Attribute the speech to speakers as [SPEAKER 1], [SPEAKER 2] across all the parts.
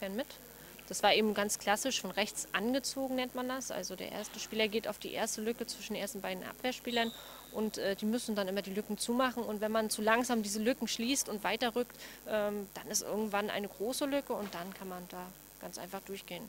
[SPEAKER 1] Abwehrspielern mit. Das war eben ganz klassisch von rechts angezogen, nennt man das. Also der erste Spieler geht auf die erste Lücke zwischen den ersten beiden Abwehrspielern und die müssen dann immer die Lücken zumachen. Und wenn man zu langsam diese Lücken schließt und weiterrückt, dann ist irgendwann eine große Lücke und dann kann man da ganz einfach durchgehen.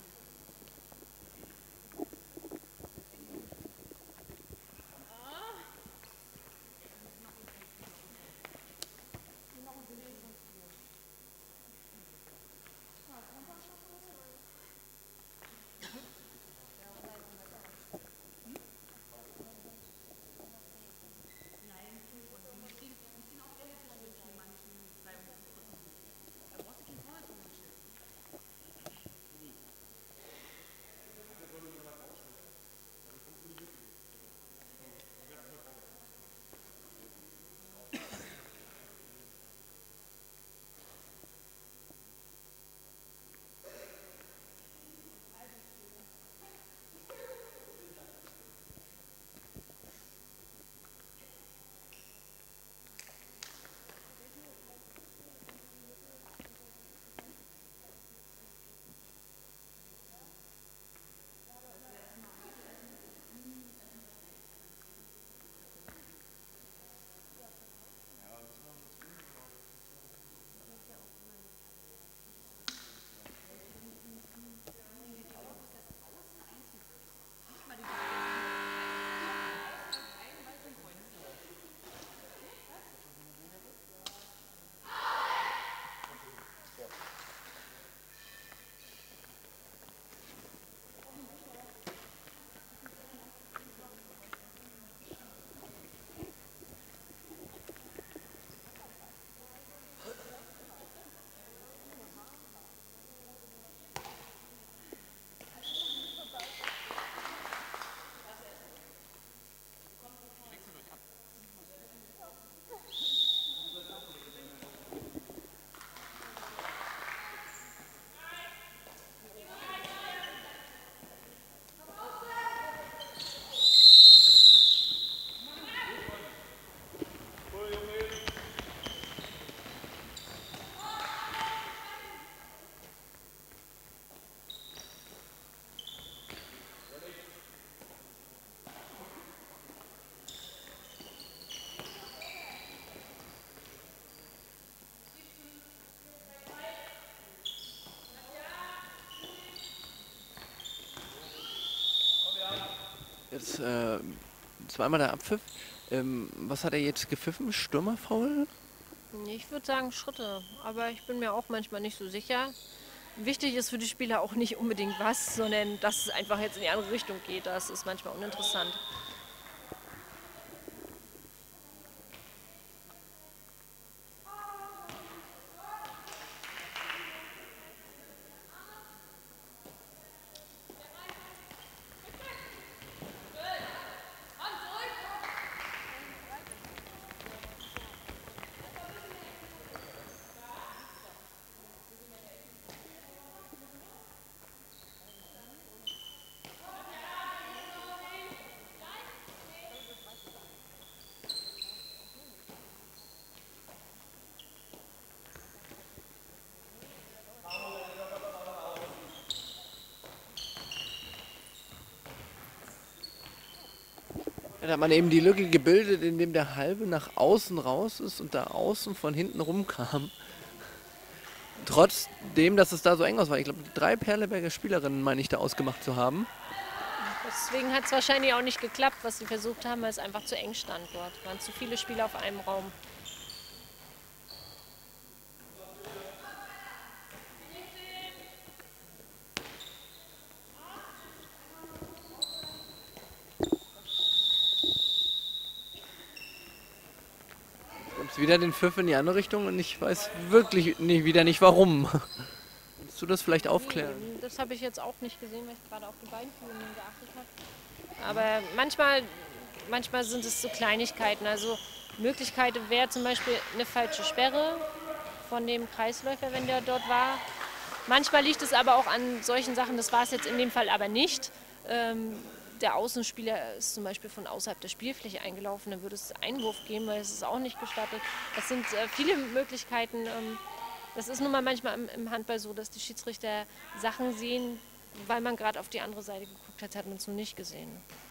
[SPEAKER 2] Jetzt zweimal der Abpfiff. Was hat er jetzt gepfiffen? Stürmerfoul?
[SPEAKER 1] Ich würde sagen Schritte, aber ich bin mir auch manchmal nicht so sicher. Wichtig ist für die Spieler auch nicht unbedingt was, sondern dass es einfach jetzt in die andere Richtung geht. Das ist manchmal uninteressant.
[SPEAKER 2] Da hat man eben die Lücke gebildet, indem der halbe nach außen raus ist und da außen von hinten rumkam. Trotzdem, dass es da so eng aus war. Ich glaube, 3 Perleberger Spielerinnen meine ich da ausgemacht zu haben.
[SPEAKER 1] Deswegen hat es wahrscheinlich auch nicht geklappt, was sie versucht haben, weil es einfach zu eng stand dort. Es waren zu viele Spieler auf einem Raum.
[SPEAKER 2] Gibt es wieder den Pfiff in die andere Richtung und ich weiß wirklich wieder nicht warum. Kannst du das vielleicht aufklären?
[SPEAKER 1] Das habe ich jetzt auch nicht gesehen, weil ich gerade auf die Beinführungen geachtet habe. Aber manchmal sind es so Kleinigkeiten. Also Möglichkeit wäre zum Beispiel eine falsche Sperre von dem Kreisläufer, wenn der dort war. Manchmal liegt es aber auch an solchen Sachen, das war es jetzt in dem Fall aber nicht. Der Außenspieler ist zum Beispiel von außerhalb der Spielfläche eingelaufen, dann würde es Einwurf geben, weil es ist auch nicht gestattet. Das sind viele Möglichkeiten. Das ist nun mal manchmal im Handball so, dass die Schiedsrichter Sachen sehen, weil man gerade auf die andere Seite geguckt hat, hat man es nur nicht gesehen.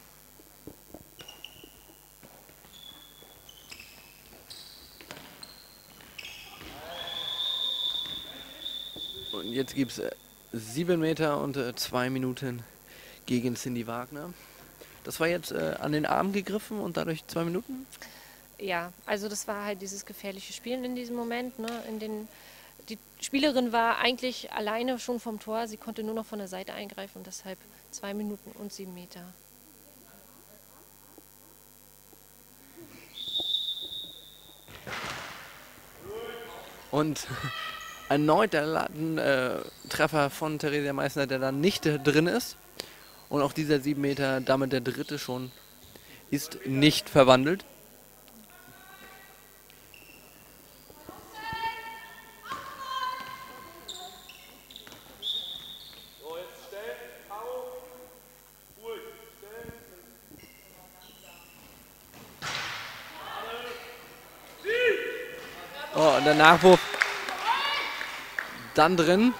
[SPEAKER 2] Und jetzt gibt es 7 Meter und 2 Minuten gegen Cindy Wagner. Das war jetzt an den Arm gegriffen und dadurch 2 Minuten?
[SPEAKER 1] Ja, also das war halt dieses gefährliche Spielen in diesem Moment. Ne? Die Spielerin war eigentlich alleine schon vom Tor, sie konnte nur noch von der Seite eingreifen und deshalb 2 Minuten und 7 Meter.
[SPEAKER 2] Und erneut der Lattentreffer von Theresia Meissner, der dann nicht drin ist. Und auch dieser 7 Meter, damit der dritte schon, ist nicht verwandelt. Oh, und der Nachwurf dann drin.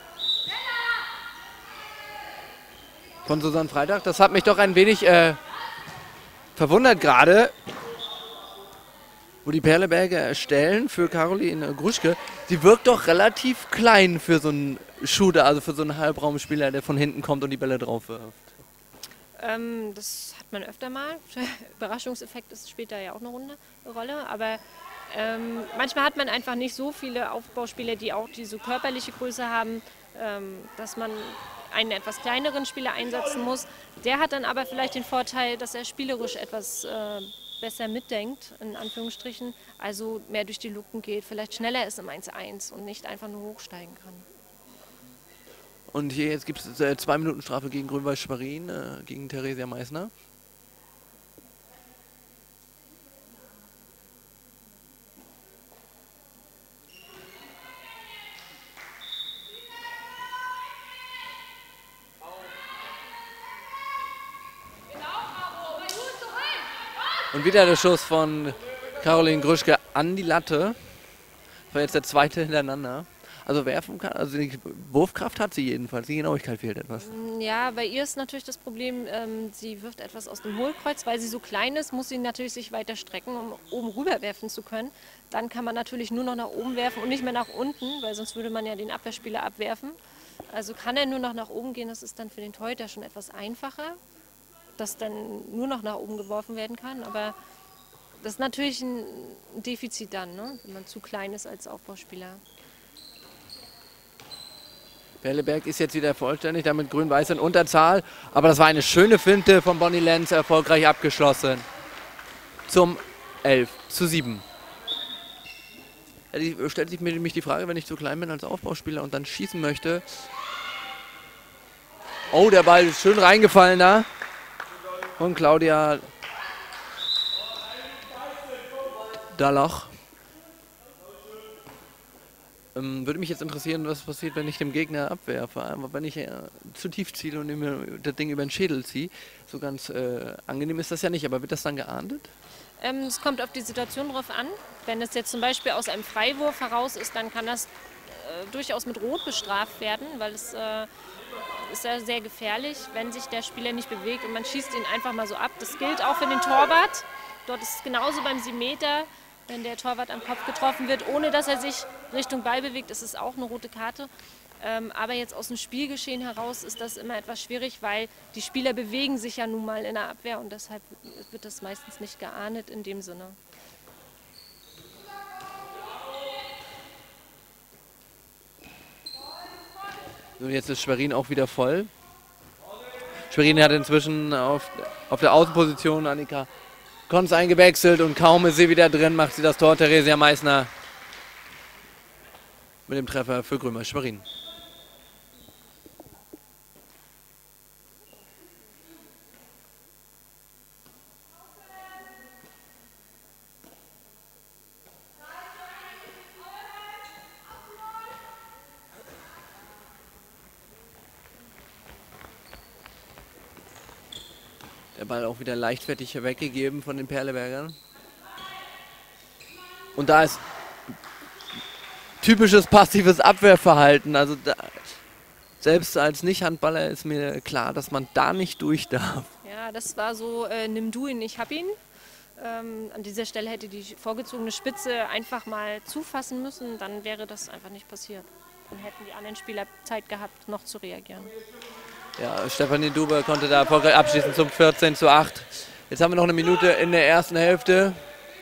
[SPEAKER 2] Von Susanne Freitag. Das hat mich doch ein wenig verwundert gerade, wo die Perleberger stellen für Caroline Gruschke. Sie wirkt doch relativ klein für so einen Shooter, also für so einen Halbraumspieler, der von hinten kommt und die Bälle drauf wirft.
[SPEAKER 1] Das hat man öfter mal. Überraschungseffekt spielt da ja auch eine Rolle, aber manchmal hat man einfach nicht so viele Aufbauspieler, die auch diese körperliche Größe haben, dass man einen etwas kleineren Spieler einsetzen muss. Der hat dann aber vielleicht den Vorteil, dass er spielerisch etwas besser mitdenkt, in Anführungsstrichen, also mehr durch die Lücken geht, vielleicht schneller ist im 1:1 und nicht einfach nur hochsteigen kann.
[SPEAKER 2] Und hier jetzt gibt es 2 Minuten Strafe gegen Grün-Weiß Schwerin, gegen Theresia Meissner. Und wieder der Schuss von Caroline Gruschke an die Latte. Das war jetzt der zweite hintereinander. Also werfen kann, also die Wurfkraft hat sie jedenfalls. Die Genauigkeit fehlt etwas.
[SPEAKER 1] Ja, bei ihr ist natürlich das Problem, sie wirft etwas aus dem Hohlkreuz. Weil sie so klein ist, muss sie natürlich sich weiter strecken, um oben rüber werfen zu können. Dann kann man natürlich nur noch nach oben werfen und nicht mehr nach unten, weil sonst würde man ja den Abwehrspieler abwerfen. Also kann er nur noch nach oben gehen, das ist dann für den Torhüter schon etwas einfacher, dass dann nur noch nach oben geworfen werden kann. Aber das ist natürlich ein Defizit dann, ne? Wenn man zu klein ist als Aufbauspieler.
[SPEAKER 2] Perleberg ist jetzt wieder vollständig, damit Grün-Weiß in Unterzahl. Aber das war eine schöne Finte von Bonnie Lenz, erfolgreich abgeschlossen. Zum 11:7. Ja, stellt sich mir nämlich die Frage, wenn ich zu klein bin als Aufbauspieler und dann schießen möchte. Oh, der Ball ist schön reingefallen da. Und Claudia Dalloch. Würde mich jetzt interessieren, was passiert, wenn ich dem Gegner abwerfe. Aber wenn ich zu tief ziele und mir das Ding über den Schädel ziehe. So ganz angenehm ist das ja nicht, aber wird das dann geahndet?
[SPEAKER 1] Es kommt auf die Situation drauf an. Wenn es jetzt zum Beispiel aus einem Freiwurf heraus ist, dann kann das durchaus mit Rot bestraft werden, weil es ist ja sehr gefährlich, wenn sich der Spieler nicht bewegt und man schießt ihn einfach mal so ab. Das gilt auch für den Torwart. Dort ist es genauso beim 7 Meter. Wenn der Torwart am Kopf getroffen wird, ohne dass er sich Richtung Ball bewegt, ist es auch eine rote Karte. Aber jetzt aus dem Spielgeschehen heraus ist das immer etwas schwierig, weil die Spieler bewegen sich ja nun mal in der Abwehr und deshalb wird das meistens nicht geahndet in dem Sinne.
[SPEAKER 2] So, jetzt ist Schwerin auch wieder voll. Schwerin hat inzwischen auf der Außenposition Annika Konz eingewechselt und kaum ist sie wieder drin, macht sie das Tor. Theresia Meissner mit dem Treffer für Grün-Weiß Schwerin. Der Ball auch wieder leichtfertig weggegeben von den Perlebergern. Und da ist typisches passives Abwehrverhalten. Also selbst als Nicht-Handballer ist mir klar, dass man da nicht durch darf.
[SPEAKER 1] Ja, das war so, nimm du ihn, ich hab ihn. An dieser Stelle hätte die vorgezogene Spitze einfach mal zufassen müssen, dann wäre das einfach nicht passiert. Dann hätten die anderen Spieler Zeit gehabt, noch zu reagieren.
[SPEAKER 2] Ja, Stefanie Dube konnte da erfolgreich abschließen zum 14:8. Jetzt haben wir noch eine Minute in der ersten Hälfte.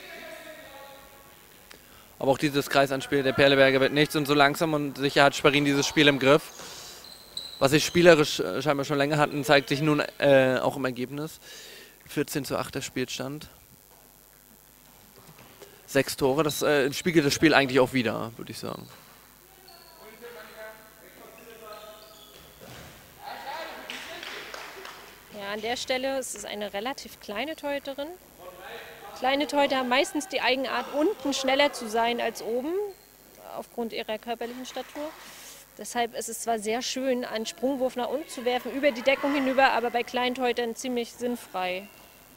[SPEAKER 2] Aber auch dieses Kreisanspiel der Perleberger wird nichts und so langsam und sicher hat Schwerin dieses Spiel im Griff. Was sie spielerisch scheinbar schon länger hatten, zeigt sich nun auch im Ergebnis. 14:8 der Spielstand. 6 Tore, das spiegelt das Spiel eigentlich auch wieder, würde ich sagen.
[SPEAKER 1] Ja, an der Stelle ist es eine relativ kleine Torhüterin. Kleine Torhüter haben meistens die Eigenart, unten schneller zu sein als oben, aufgrund ihrer körperlichen Statur. Deshalb ist es zwar sehr schön, einen Sprungwurf nach unten zu werfen, über die Deckung hinüber, aber bei kleinen Torhütern ziemlich sinnfrei.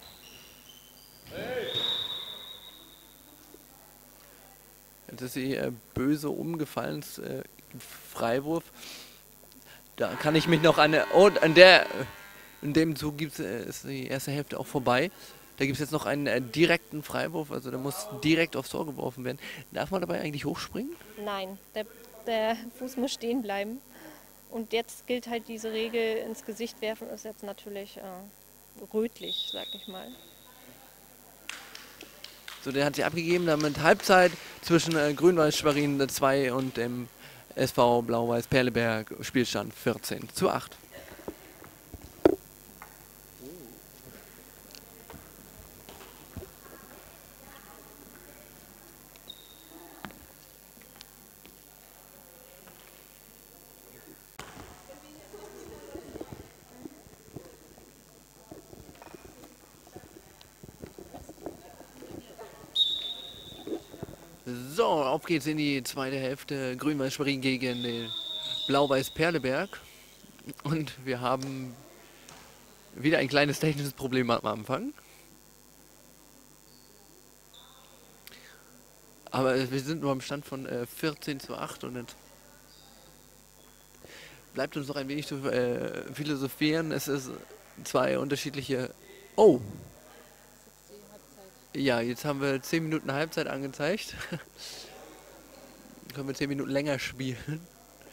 [SPEAKER 2] Jetzt ist sie böse umgefallen, Freiwurf. Da kann ich mich noch an der... Oh, in dem Zug ist die erste Hälfte auch vorbei. Da gibt es jetzt noch einen direkten Freiwurf, also der muss direkt aufs Tor geworfen werden. Darf man dabei eigentlich hochspringen?
[SPEAKER 1] Nein, der Fuß muss stehen bleiben. Und jetzt gilt halt diese Regel, ins Gesicht werfen ist jetzt natürlich rötlich, sag ich mal.
[SPEAKER 2] So, der hat sie abgegeben, damit Halbzeit zwischen Grün-Weiß Schwerin 2 und dem SV Blau-Weiß Perleberg, Spielstand 14:8. So, auf geht's in die zweite Hälfte. Grün-Weiß Schwerin gegen den Blau-Weiß Perleberg. Und wir haben wieder ein kleines technisches Problem am Anfang. Aber wir sind nur am Stand von 14:8 und jetzt bleibt uns noch ein wenig zu philosophieren. Es ist zwei unterschiedliche... Oh! Ja, jetzt haben wir 10 Minuten Halbzeit angezeigt. Können wir 10 Minuten länger spielen.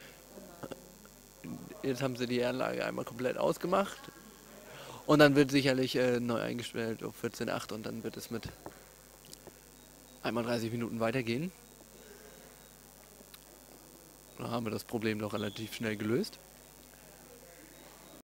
[SPEAKER 2] Jetzt haben sie die Anlage einmal komplett ausgemacht. Und dann wird sicherlich neu eingestellt auf 14:8 und dann wird es mit einmal 30 Minuten weitergehen. Da haben wir das Problem doch relativ schnell gelöst.